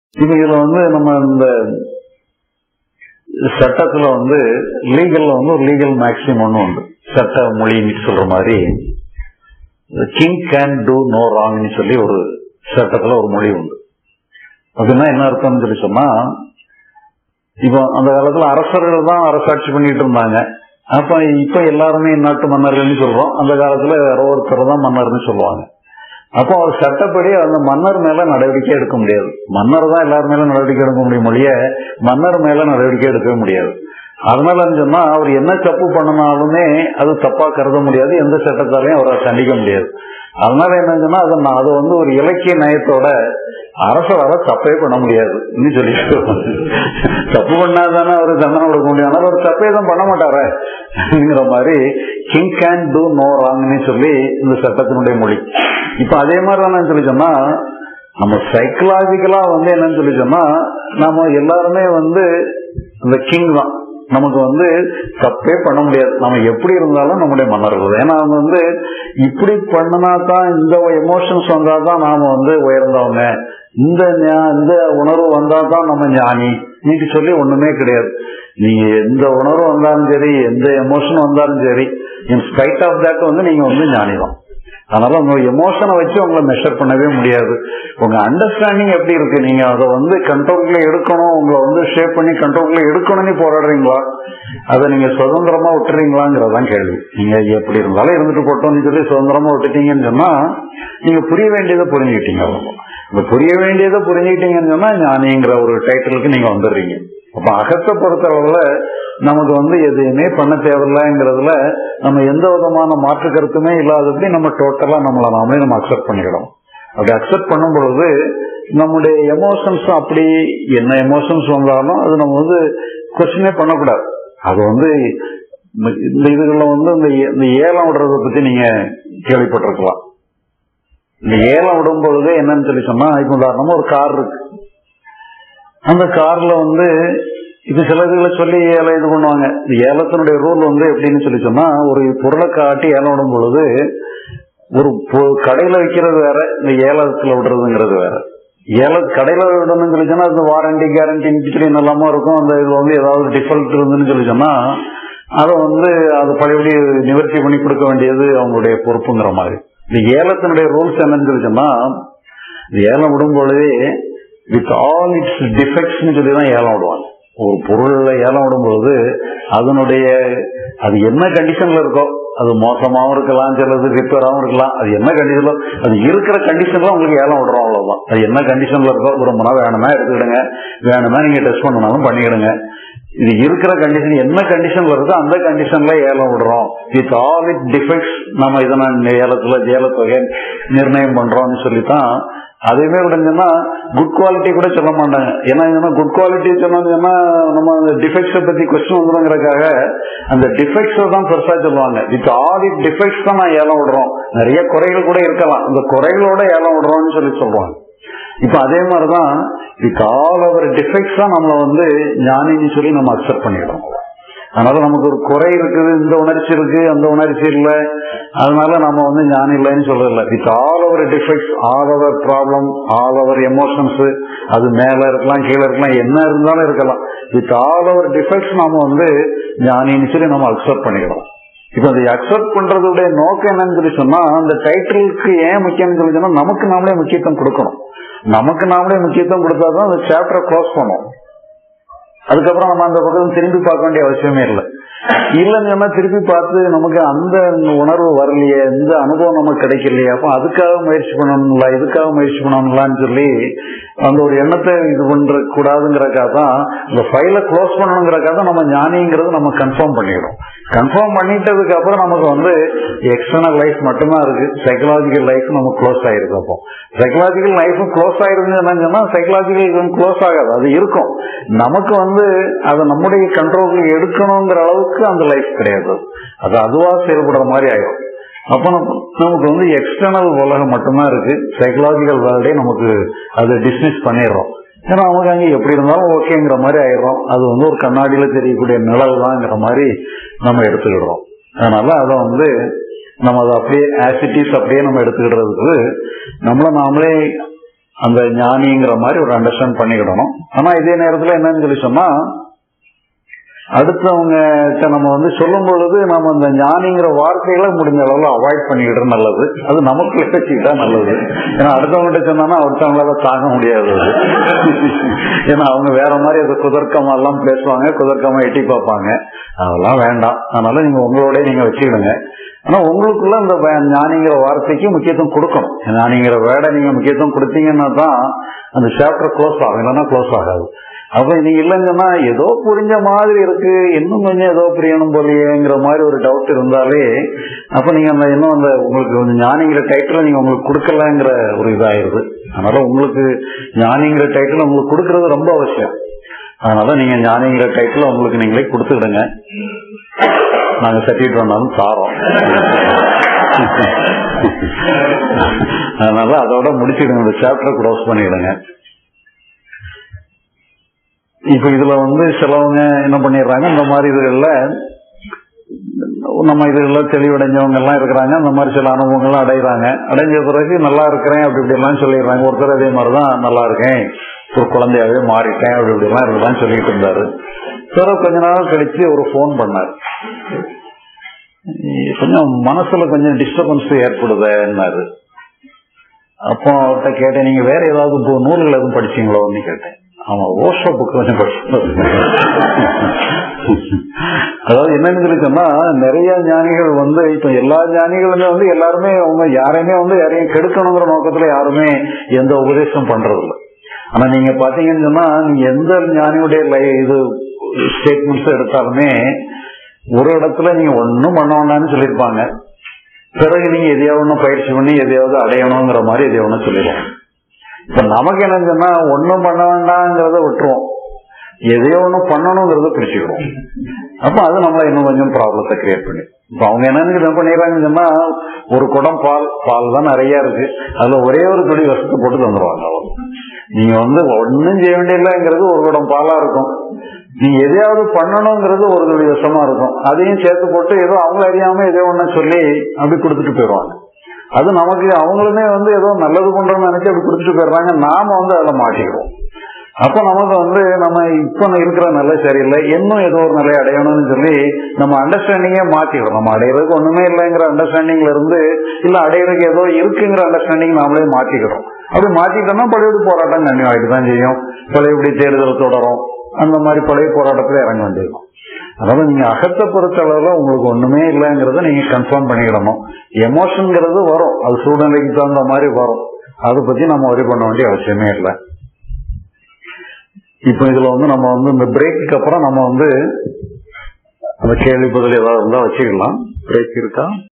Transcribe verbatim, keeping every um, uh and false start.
இப்ப இதுல வந்து நம்ம இந்த சட்டத்துல வந்து லீகல்ல வந்து ஒரு லீகல் மேக்ஸிமம் ஒன்று உண்டு. சட்ட மொழின்னு சொல்ற மாதிரி கிங் கேன் டூ நோ ராங்னு சொல்லி ஒரு சட்டத்துல ஒரு மொழி உண்டு. அப்படின்னா என்ன அர்த்தம்னு சொல்லி சொன்னா, இப்போ அந்த காலத்துல அரசர்கள் தான் அரசாட்சி பண்ணிட்டு இருந்தாங்க. அப்ப இப்ப எல்லாருமே நாட்டு மன்னர்கள்னு சொல்றோம். அந்த காலத்துல ஒருத்தர் தான் மன்னர்னு சொல்லுவாங்க. அப்போ அவர் சட்டப்படி அந்த மன்னர் மேல நடவடிக்கை எடுக்க முடியாது. மன்னர் தான் எல்லாரும் மேல நடவடிக்கை எடுக்க முடியும் மொழிய மன்னர் மேல நடவடிக்கை எடுக்க முடியாது. அதனால சொன்னா அவர் என்ன தப்பு பண்ணினாலுமே அது தப்பா கருத முடியாது, எந்த சட்டத்தாலையும் அவரை கண்டிக்க முடியாது. அதனால என்னன்னா அதை அது வந்து ஒரு இலக்கிய நயத்தோட அரசரால தப்பே பண்ண முடியாது சொல்லி தப்பு பண்ணாதானே அவரு தண்டனை கொடுக்க முடியும். ஆனால் அவர் தப்பே தான் பண்ண மாட்டாருங்கிற மாதிரி கிங் கேன் டூ நோ ராங்னு சொல்லி இந்த சட்டத்தினுடைய மொழி. இப்ப அதே மாதிரி தான் சொல்லி சொன்னா, நம்ம சைக்கலாஜிக்கலா வந்து என்னன்னு சொல்லி சொன்னா, நம்ம எல்லாருமே வந்து இந்த கிங் தான், நமக்கு வந்து தப்பே பண்ண முடியாது. நம்ம எப்படி இருந்தாலும் நம்முடைய மன்னர்கள். ஏன்னா அவங்க வந்து இப்படி பண்ணினா தான், இந்த எமோஷன்ஸ் வந்தா தான் நாம வந்து உயர்ந்தவங்க, இந்த இந்த உணர்வு வந்தா தான் நம்ம ஞானி நீங்க சொல்லி ஒண்ணுமே கிடையாது. நீங்க எந்த உணர்வு வந்தாலும் சரி, எந்த எமோஷன் வந்தாலும் சரி, இன் ஸ்பைட் ஆஃப் தட் வந்து நீங்க வந்து ஞானி தான். அதனால உங்க எமோஷனை வச்சு உங்களை மெஷர் பண்ணவே முடியாது. உங்க அண்டர்ஸ்டாண்டிங் எப்படி இருக்கு, நீங்க அதை வந்து கண்ட்ரோல்ல எடுக்கணும், உங்களை வந்து ஷேப் பண்ணி கண்ட்ரோல்ல எடுக்கணும்னு போராடுறீங்களா, அதை நீங்க சுதந்திரமா விட்டுறீங்களாங்கிறதான் கேள்வி. நீங்க எப்படி இருந்தாலும் இருந்துட்டு போட்டோம்னு சொல்லி சுதந்திரமா விட்டுட்டீங்கன்னு சொன்னா நீங்க புரிய வேண்டியதை புரிஞ்சுக்கிட்டீங்க. இந்த புரிய வேண்டியதை புரிஞ்சுக்கிட்டீங்கன்னு சொன்னா ஞானிங்கிற ஒரு டைட்டிலுக்கு நீங்க வந்துடுறீங்க. அப்ப அகத்தை பொறுத்த அளவுல நமக்கு வந்து எதுவுமே பண்ண தேவையில்லைங்கிறதுல நம்ம எந்த விதமான மாற்று கருத்துமே இல்லாதபடி நம்ம டோட்டலா நம்மளை நாமளே நம்ம அக்செப்ட் பண்ணிக்கிறோம். அப்படி அக்செப்ட் பண்ணும் பொழுது நம்முடைய எமோஷன்ஸ் அப்படி என்ன எமோஷன்ஸ் வந்தாலும் அது நம்ம வந்து கொஸ்டினே பண்ணக்கூடாது. அது வந்து இந்த இதுல வந்து இந்த ஏலம் விடுறத பத்தி நீங்க கேள்விப்பட்டிருக்கலாம். இந்த ஏலம் விடும் பொழுது என்னன்னு சொல்லி சொன்னா, இப்ப உதாரணமா ஒரு கார் இருக்கு. அந்த கார்ல வந்து இது சில இதுகளை சொல்லி ஏலம் இது பண்ணுவாங்க. இந்த ஏலத்தினுடைய ரூல் வந்து எப்படின்னு சொல்லி சொன்னா, ஒரு பொருளை காட்டி ஏலம் விடும் பொழுது ஒரு கடையில வைக்கிறது வேற, இந்த ஏலத்துல விடுறதுங்கிறது வேற. ஏல கடையில விடணும்னு சொல்லி சொன்னா அது வாரண்டி கேரண்டி சொல்லி நல்லாம இருக்கும். அந்த இது வந்து ஏதாவது டிஃபால்ட் இருந்துன்னு சொல்லி சொன்னா அதை வந்து அது பழையபடி நிவர்த்தி பண்ணி கொடுக்க வேண்டியது அவங்களுடைய பொறுப்புங்கிற மாதிரி. இந்த ஏலத்தினுடைய ரூல்ஸ் என்னன்னு சொல்லி சொன்னா, இந்த ஏலம் விடும் பொழுதே வித் ஆல் இட்ஸ் டிஃபெக்ட்ஸ் சொல்லிதான் ஏலம் விடுவாங்க. ஒரு பொருள்ல ஏலம் விடும்போது அதனுடைய அது என்ன கண்டிஷன்ல இருக்கோ, அது மோசமாவும் இருக்கலாம், சிலது ரிப்பேராகவும் இருக்கலாம், அது என்ன கண்டிஷன்ல அது இருக்கிற கண்டிஷன்ல உங்களுக்கு ஏலம் விடுறோம், அவ்வளவுதான். அது என்ன கண்டிஷன்ல இருக்கோ, விரும்பினா வேணும்னா எடுத்துக்கிடுங்க, வேணும்னா நீங்க டெஸ்ட் பண்ணனாலும் பண்ணிக்கிடுங்க. இது இருக்கிற கண்டிஷன் என்ன கண்டிஷன்ல இருக்கோ அந்த கண்டிஷன்ல ஏலம் விடுறோம், வித் ஆல் இட் டிஃபெக்ட்ஸ் நம்ம இதெல்லாம் ஏலத்துல ஏலத்தொகை நிர்ணயம் பண்றோம்னு சொல்லித்தான். அதேமே விடுங்கன்னா குட் குவாலிட்டி கூட சொல்ல மாட்டாங்க. ஏன்னா குட் குவாலிட்டி சொன்னா நம்ம அந்த டிஃபெக்ட்ஸை பத்தி கொஸ்டின் வந்துடுங்கிறதுக்காக அந்த டிஃபெக்ட்ஸை தான் பெருசா சொல்லுவாங்க. வித் ஆல் இட் டிஃபெக்ட்ஸ் தான் நான் ஏலம் விடுறோம், நிறைய குறைகள் கூட இருக்கலாம், அந்த குறைகளோட ஏலம் விடுறோம்னு சொல்லி சொல்லுவாங்க. இப்ப அதே மாதிரிதான் வித் ஆல் அவர் டிஃபெக்ட்ஸ் தான் நம்மள வந்து ஞானின்னு சொல்லி நம்ம அக்செப்ட் பண்ணிடுறோம். அதனால நமக்கு ஒரு குறை இருக்குது, இந்த உணர்ச்சி இருக்கு, அந்த உணர்ச்சி இல்லை, அதனால நம்ம வந்து ஞானி இல்லைன்னு சொல்றதில்ல. With all our defects, all our problem, all our emotions, அது மேல இருக்கலாம் கீழே இருக்கலாம், என்ன இருந்தாலும் இருக்கலாம், வித் ஆல் அவர் டிஃபெக்ட்ஸ் நாம வந்து ஞானின்னு சொல்லி நம்ம அக்செப்ட் பண்ணிக்கிறோம். இப்ப அதை அக்செப்ட் பண்றதுடைய நோக்கம் என்னன்னு சொல்லி சொன்னா, அந்த டைட்டிலுக்கு ஏன் முக்கியம்னு சொல்லி சொன்னா நமக்கு நாமளே முக்கியத்துவம் கொடுக்கணும். நமக்கு நாமளே முக்கியத்துவம் கொடுத்தாதான் அந்த சாப்டரை க்ளோஸ் பண்ணுவோம். அதுக்கப்புறம் நம்ம அந்த பக்கம் திரும்பி பார்க்க வேண்டிய அவசியமே இல்லை. இல்லைன்னு சொன்னா திருப்பி பார்த்து நமக்கு அந்த உணர்வு வரலையே, இந்த அனுபவம் நமக்கு கிடைக்கலையே, அப்போ அதுக்காக முயற்சி பண்ணணும்ல, இதுக்காக முயற்சி பண்ணணும்லான்னு சொல்லி அந்த ஒரு எண்ணத்தை இது பண்ற கூடாதுங்கிறக்காக தான் இந்த ஃபைலை க்ளோஸ் பண்ணணுங்கிறக்காக தான் நம்ம ஞானிங்கிறது நம்ம கன்ஃபார்ம் பண்ணிக்கிறோம். கன்ஃபார்ம் பண்ணிட்டதுக்கு அப்புறம் நமக்கு வந்து எக்ஸ்டர்னல் லைஃப் மட்டும்தான் இருக்கு, சைக்கலாஜிக்கல் லைஃப் நமக்கு க்ளோஸ் ஆயிருக்கு. அப்போ சைக்கலாஜிக்கல் லைஃபும் க்ளோஸ் ஆயிருக்குன்னு சொன்னா சைக்கலாஜிக்கல் க்ளோஸ் ஆகாது, அது இருக்கும். நமக்கு வந்து அதை நம்முடைய கண்ட்ரோலுக்கு எடுக்கணுங்கிற அளவுக்கு அந்த லைஃப் கிடையாது, அது அதுவா செயல்படுற மாதிரி ஆயிடும். அப்ப நமக்கு வந்து எக்ஸ்டர்னல் உலகம் மட்டும்தான் இருக்கு, சைக்கலாஜிக்கல் வேர்ல்டே நமக்கு அதை டிஸ்மிஸ் பண்ணிடுறோம். ஏன்னா நமக்கு அங்கே எப்படி இருந்தாலும் ஓகேங்கிற மாதிரி ஆயிடுறோம். அது வந்து ஒரு கண்ணாடியில தெரியக்கூடிய நிழல் தான்ங்கிற மாதிரி நம்ம எடுத்துக்கிடுறோம். அதனால அதை வந்து நம்ம அதை அப்படியே ஆசிட்டிஸ் அப்படியே நம்ம எடுத்துக்கிடுறதுக்கு நம்மள நாமளே அந்த ஞானிங்கிற மாதிரி ஒரு அண்டர்ஸ்டாண்ட் பண்ணிக்கிடணும். ஆனா இதே நேரத்துல என்னன்னு சொல்லி சொன்னா, அடுத்தவங்க நம்ம வந்து சொல்லும் பொழுது நம்ம அந்த ஞானிங்கிற வார்த்தைகளை முடிஞ்ச அளவுல அவாய்ட் பண்ணிக்கிட்டு நல்லது. அது நமக்கு வச்சுக்கிட்டா நல்லது. ஏன்னா அடுத்தவங்ககிட்ட சொன்னா அடுத்தவங்களால தாங்க முடியாது. ஏன்னா அவங்க வேற மாதிரி அது குதர்க்கமா எல்லாம் பேசுவாங்க, குதர்க்கமா எட்டி பார்ப்பாங்க. அதெல்லாம் வேண்டாம். அதனால நீங்க உங்களோட நீங்க வச்சுக்கிடுங்க. ஆனா உங்களுக்குள்ள இந்த ஞானிங்கிற வார்த்தைக்கு முக்கியத்துவம் கொடுக்கணும். ஞானிங்கிற வேர்டை நீங்க முக்கியத்துவம் கொடுத்தீங்கன்னா தான் அந்த சாப்டர் க்ளோஸ் ஆகும், இல்லைன்னா க்ளோஸ் ஆகாது. அப்ப நீங்க இல்லைங்கன்னா ஏதோ புரிஞ்ச மாதிரி இருக்கு, இன்னும் கொஞ்சம் ஏதோ புரியணும் போலியேங்கிற மாதிரி ஒரு டவுட் இருந்தாலே அப்ப நீங்க அந்த இன்னும் அந்த உங்களுக்கு கொஞ்சம் ஞானிங்கிற டைட்டில் நீங்க உங்களுக்கு கொடுக்கலங்கிற ஒரு இதாயிருது. அதனால உங்களுக்கு ஞானிங்கிற டைட்டில் உங்களுக்கு கொடுக்கறது ரொம்ப அவசியம். அதனால நீங்க ஞானிங்கிற டைட்டில் உங்களுக்கு நீங்களே கொடுத்துக்கிடுங்க. நாங்க சர்டிஃபிகேட் வேணாலும் தாரோம். அதனால அதோட முடிச்சுடுங்க, இந்த சாப்டர் க்ளோஸ் பண்ணிடுங்க. இப்ப இதுல வந்து சிலவங்க என்ன பண்ணிடுறாங்க, இந்த மாதிரி இதுகள்ல நம்ம இதுல தெளிவடைஞ்சவங்க எல்லாம் இருக்கிறாங்க, அந்த மாதிரி சில அனுபவங்கள்லாம் அடைகிறாங்க. அடைஞ்ச பிறகு நல்லா இருக்கிறேன் அப்படி இப்படி எல்லாம் சொல்லிடுறாங்க. ஒருத்தர் அதே மாதிரிதான் நல்லா இருக்கேன், ஒரு குழந்தையாவே மாறிட்டேன் அப்படி இப்படி எல்லாம் இருக்கலாம் சொல்லிட்டு இருந்தாரு. பிறகு கொஞ்ச நாள் கழிச்சு ஒரு போன் பண்ணாரு. கொஞ்சம் மனசுல கொஞ்சம் டிஸ்டர்பன்ஸ் ஏற்படுதுன்னாரு. அப்போ அவர்கிட்ட கேட்டேன், நீங்க வேற ஏதாவது நூல்கள் எதுவும் படிச்சீங்களோன்னு கேட்டேன். ஆமா, ஓஷோ புக் கொஞ்சம் படிச்சு. அதாவது என்னன்னு சொன்னா, நிறைய ஞானிகள் வந்து இப்ப எல்லா ஞானிகளுமே வந்து எல்லாருமே அவங்க யாரையுமே வந்து யாரையும் கெடுக்கணுங்கிற நோக்கத்துல யாருமே எந்த உபதேசம் பண்றது இல்லை. ஆனா நீங்க பாத்தீங்கன்னு சொன்னா, நீங்க எந்த ஞானியுடைய இது ஸ்டேட்மெண்ட்ஸ் எடுத்தாலுமே ஒரு இடத்துல நீங்க ஒன்னும் பண்ண வேண்டாம்னு சொல்லியிருப்பாங்க. பிறகு நீங்க எதையாவது ஒன்னும் பயிற்சி பண்ணி எதையாவது அடையணுங்கிற மாதிரி எதையோ ஒண்ணு சொல்லிடுவோம். இப்ப நமக்கு என்ன சொன்னா, ஒன்னும் பண்ண வேண்டாங்கிறத விட்டுருவோம், எதையோ ஒண்ணு பண்ணணுங்கிறத பிரிச்சுக்கிறோம். அப்ப அது நம்மள இன்னும் கொஞ்சம் ப்ராப்ளத்தை கிரியேட் பண்ணி. இப்ப அவங்க என்னன்னு என்ன பண்ணிடுறாங்கன்னு சொன்னா, ஒரு குடம் பால் பால் தான் நிறைய இருக்கு, அதுல ஒரே ஒரு துளி விஷத்தை போட்டு தந்துருவாங்க. அவங்க நீங்க வந்து ஒன்னும் செய்ய வேண்டியதில்லைங்கிறது ஒரு குடம் பாலா இருக்கும், நீங்க எதையாவது பண்ணணுங்கிறது ஒரு துளி விஷமா இருக்கும், அதையும் சேர்த்து போட்டு ஏதோ அவங்க அறியாம ஏதோ ஒண்ணு சொல்லி அப்படி கொடுத்துட்டு போயிடுவாங்க. அது நமக்கு அவங்களுமே வந்து ஏதோ நல்லது பண்றோம்னு நினைச்சு அப்படி கொடுத்துட்டு போயிடுறாங்க. நாம வந்து அதுல மாட்டிக்கிறோம். அப்ப நமக்கு வந்து நம்ம இப்ப இருக்கிற நிலை சரியில்லை, இன்னும் ஏதோ ஒரு நிலை அடையணும்னு சொல்லி நம்ம அண்டர்ஸ்டாண்டிங்கே மாத்திக்கிறோம். நம்ம அடையிறதுக்கு ஒண்ணுமே இல்லைங்கிற அண்டர்ஸ்டாண்டிங்ல இருந்து இல்ல அடையிறதுக்கு ஏதோ இருக்குங்கிற அண்டர்ஸ்டாண்டிங் நாமளே மாத்திக்கிறோம். அப்படி மாத்திட்டோம்னா பழையபடி போராட்டம் கண்டிப்பா ஆகிட்டு தான் செய்யும். பழையபடி தேர்தல் தொடரும், அந்த மாதிரி பழைய போராட்டத்துல இறங்க வேண்டியிருக்கும். அதாவது நீங்க அகத்தை பொறுத்த அளவுல உங்களுக்கு ஒண்ணுமே இல்லைங்கிறத நீங்க கன்ஃபார்ம் பண்ணிக்கிடணும். எமோஷன்ங்கிறது வரும், அது சூழ்நிலைக்கு தகுந்த மாதிரி வரும், அதை பத்தி நம்ம ஒரி பண்ண வேண்டிய அவசியமே இல்லை. இப்ப இதுல வந்து நம்ம வந்து இந்த பிரேக்கு அப்புறம் நம்ம வந்து அந்த கேள்வி பதில் ஏதாவது இருந்தா வச்சுக்கலாம். பிரேக் இருக்கா?